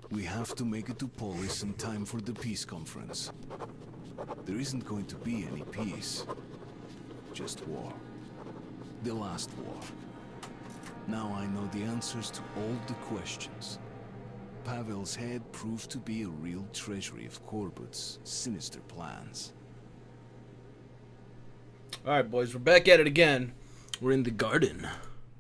We have to make it to Polis in time for the peace conference. There isn't going to be any peace. Just war. The last war. Now I know the answers to all the questions. Pavel's head proved to be a real treasury of Korbut's sinister plans. Alright, boys, we're back at it again. We're in the garden.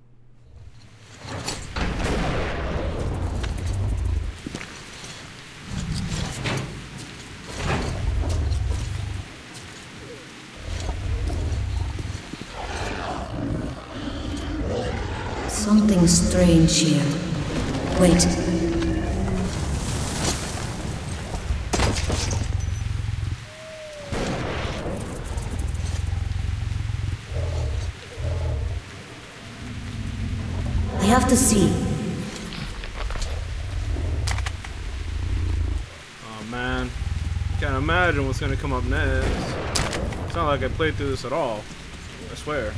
Something strange here. Wait. I have to see. Oh man, can't imagine what's gonna come up next. It's not like I played through this at all. I swear.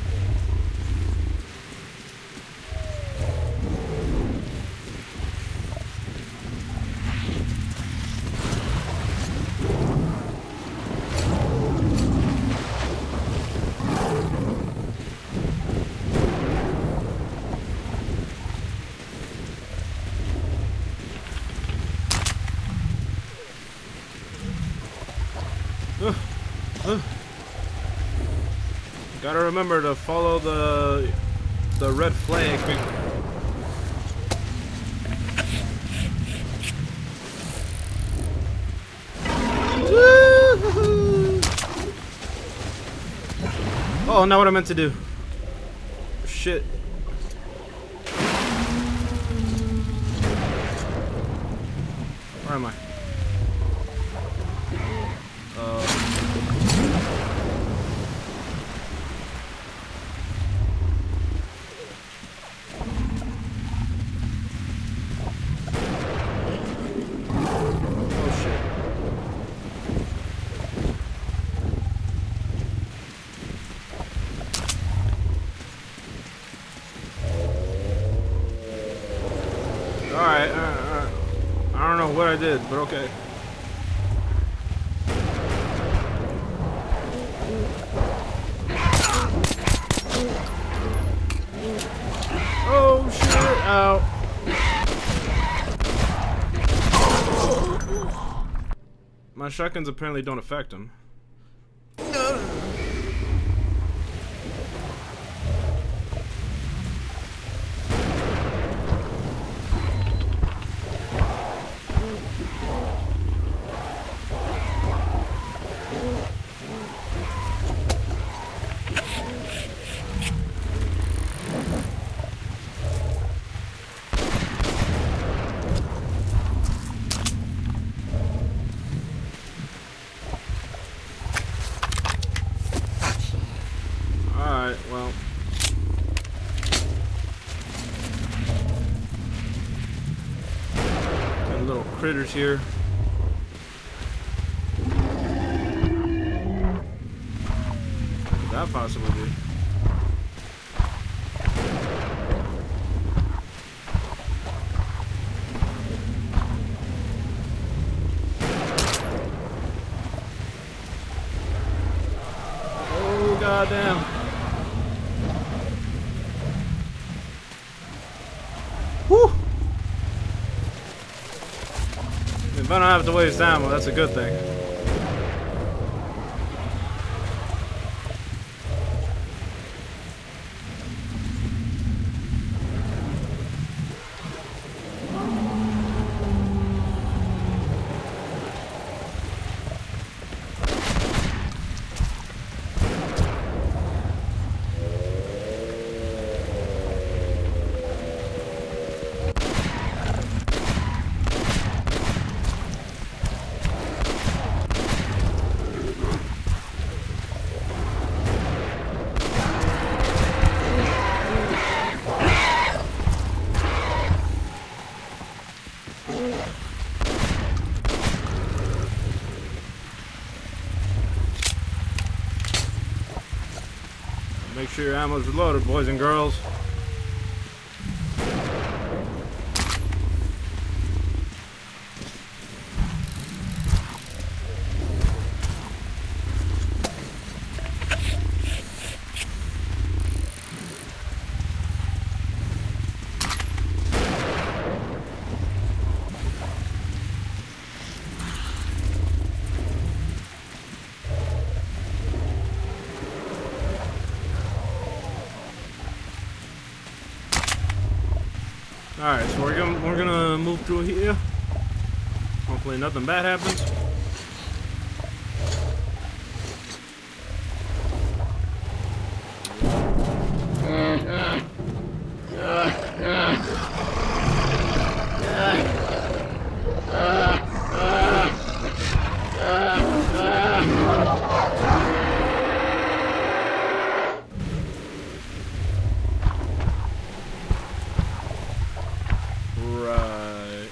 Gotta remember to follow the red flag. Oh, not what I meant to do. Shit. Where am I? Alright, I don't know what I did, but okay. Oh shit, ow. My shotguns apparently don't affect him. Alright, well. Got little critters here. What could that possibly be? Oh, goddamn. Whew. If I don't have to waste ammo, that's a good thing. Make sure your ammo's reloaded, boys and girls. Alright, so we're gonna move through here. Hopefully nothing bad happens. Right.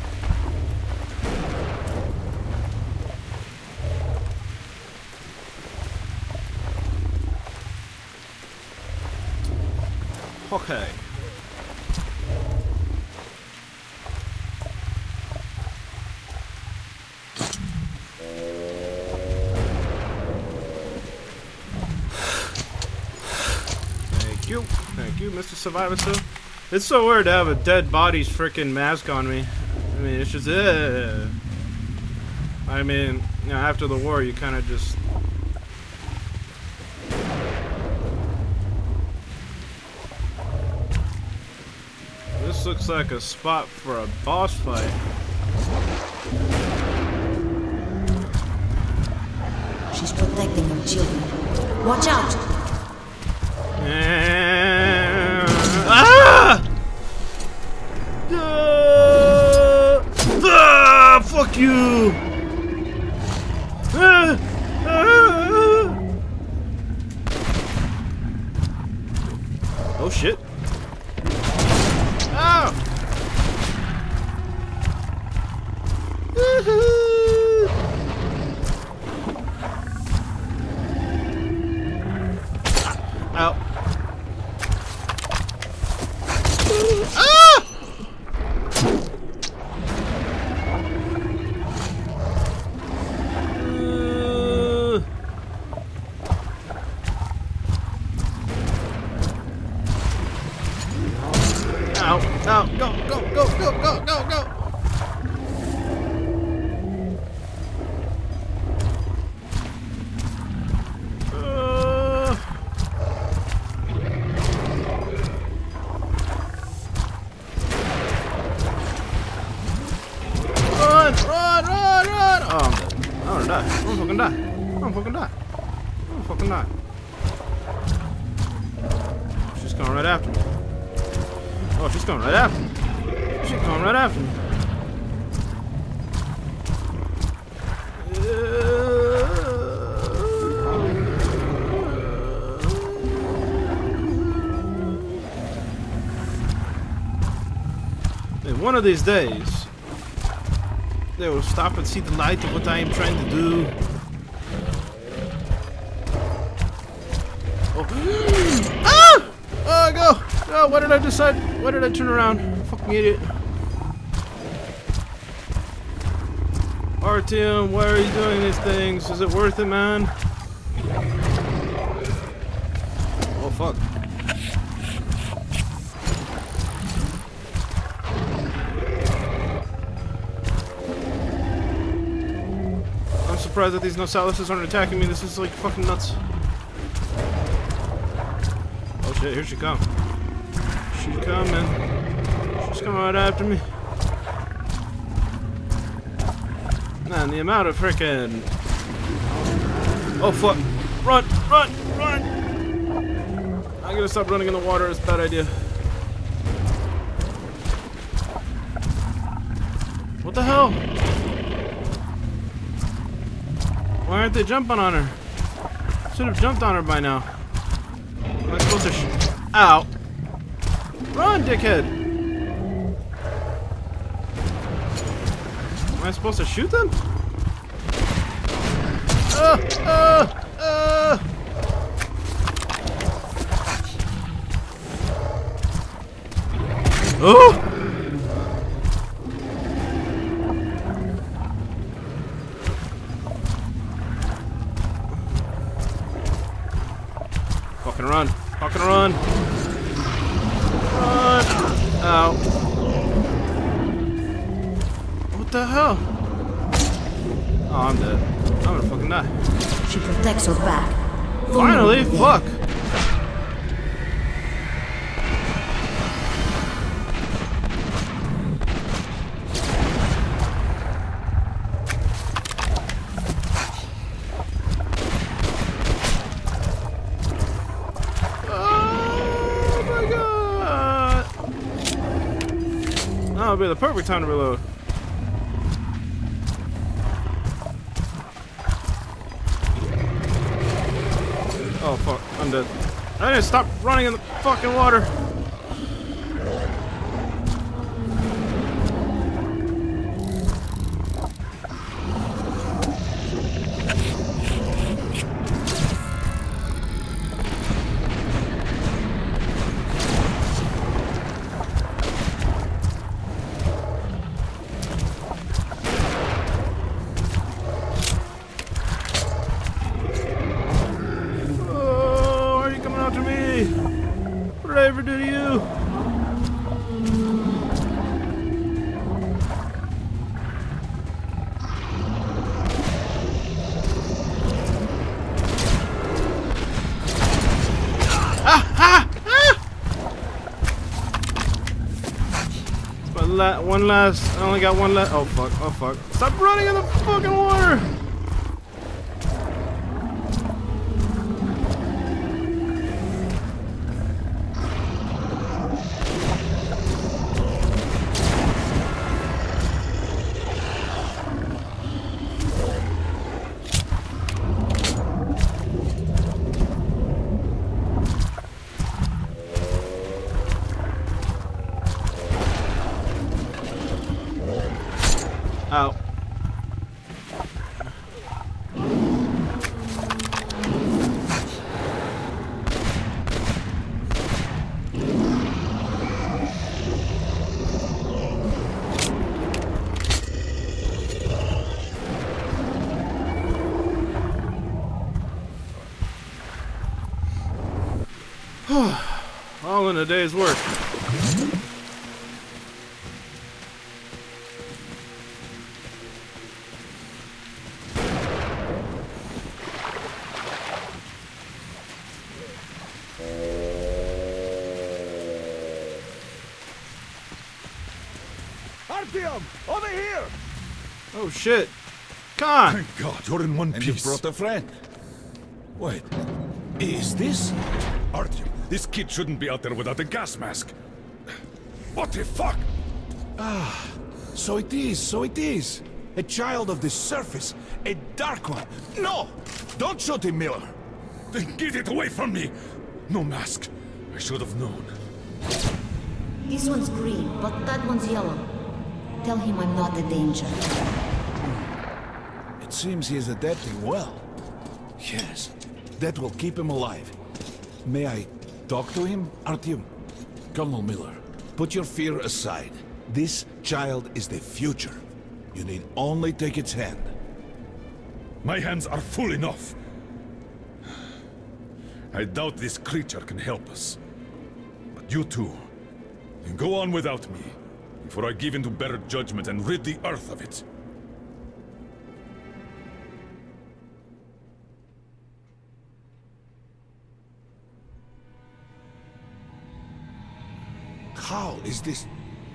Okay. Thank you, Mr. Survivor. It's so weird to have a dead body's freaking mask on me. I mean, it's just, I mean, you know, after the war, you kind of just. This looks like a spot for a boss fight. She's protecting her children. Watch out! Fuck you! Oh shit! Ow! Ow! Ah! Ow! Ow! Go! Go! Go! Go! Go! Go! Go! Run! Run! Run! Run! Oh, I'm dead. I'm gonna die. I'm gonna fucking die. I'm gonna fucking die. I'm gonna fucking die. She's coming right after me. Oh, she's coming right after me. She's coming right after me. And one of these days, they will stop and see the light of what I am trying to do. Oh. Ah! Oh, go! Oh, what did I decide? Why did I turn around? Fucking idiot. Artyom, why are you doing these things? Is it worth it, man? Oh, fuck. I'm surprised that these Nosalises aren't attacking me. This is like fucking nuts. Oh shit, here she comes. She's coming. She's coming right after me. Man, the amount of frickin'. Oh fuck. Run! Run! Run! I'm gonna stop running in the water. It's a bad idea. What the hell? Why aren't they jumping on her? Should have jumped on her by now. Am I supposed to Ow! Run, dickhead! Am I supposed to shoot them? Oh! Fucking run! Fucking run! Run! Ow! What the hell? Oh, I'm dead. I'm gonna fucking die. She protects her back. Finally, fuck. be the perfect time to reload. Oh fuck, I'm dead. I didn't stop running in the fucking water. What did I ever do to you? One last. I only got one last. Oh fuck! Oh fuck! Stop running in the fucking water! Ow. All in a day's work. Artyom, over here! Oh shit. Khan! Thank God, you're in one And piece. you brought a friend. Wait, is this? Artyom, this kid shouldn't be out there without a gas mask. What the fuck? So it is. A child of the surface. A dark one. No! Don't shoot him, Miller. Then get it away from me! No mask. I should have known. This one's green, but that one's yellow. Tell him I'm not a danger. It seems he is adapting well. Yes, that will keep him alive. May I talk to him, Artyom? Colonel Miller, put your fear aside. This child is the future. You need only take its hand. My hands are full enough. I doubt this creature can help us. But you two, can go on without me, before I give in to better judgment and rid the Earth of it. How is this?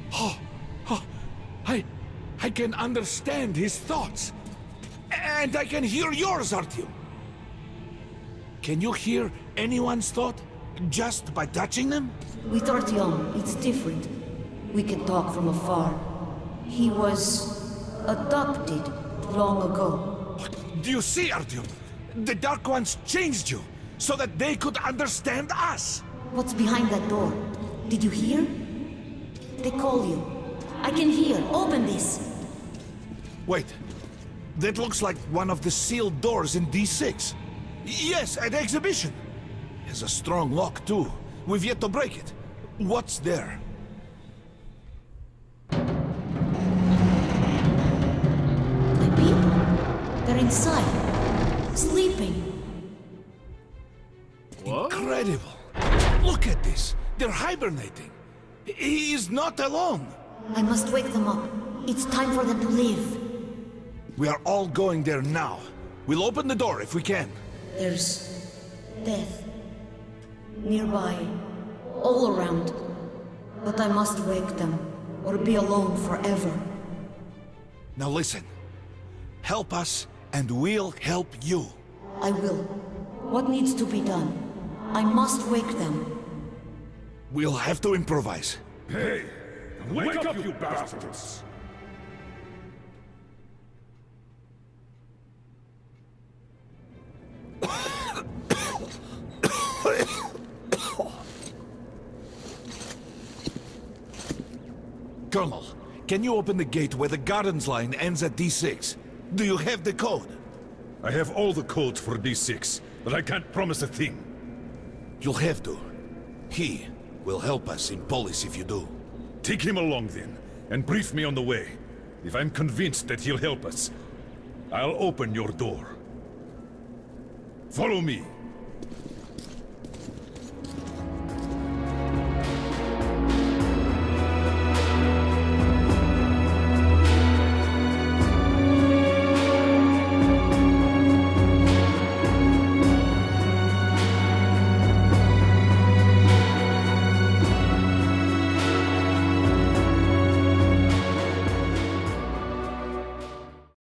I can understand his thoughts. And I can hear yours, Artyom. Can you hear anyone's thought just by touching them? With Artyom, it's different. We can talk from afar. He was adopted long ago. Do you see, Artyom? The Dark Ones changed you so that they could understand us. What's behind that door? Did you hear? They call you. I can hear. Open this. Wait. That looks like one of the sealed doors in D6. Yes, at exhibition. Has a strong lock, too. We've yet to break it. What's there? My people. They're inside. Sleeping. What? Incredible. Look at this. They're hibernating. He is not alone. I must wake them up. It's time for them to live. We are all going there now. We'll open the door if we can. There's death. Nearby. All around. But I must wake them, or be alone forever. Now listen. Help us, and we'll help you. I will. What needs to be done? I must wake them. We'll have to improvise. Hey, Wake up, you bastards! Colonel, can you open the gate where the Gardens line ends at D6? Do you have the code? I have all the codes for D6, but I can't promise a thing. You'll have to. He will help us in Polis if you do. Take him along then, and brief me on the way. If I'm convinced that he'll help us, I'll open your door. Follow me.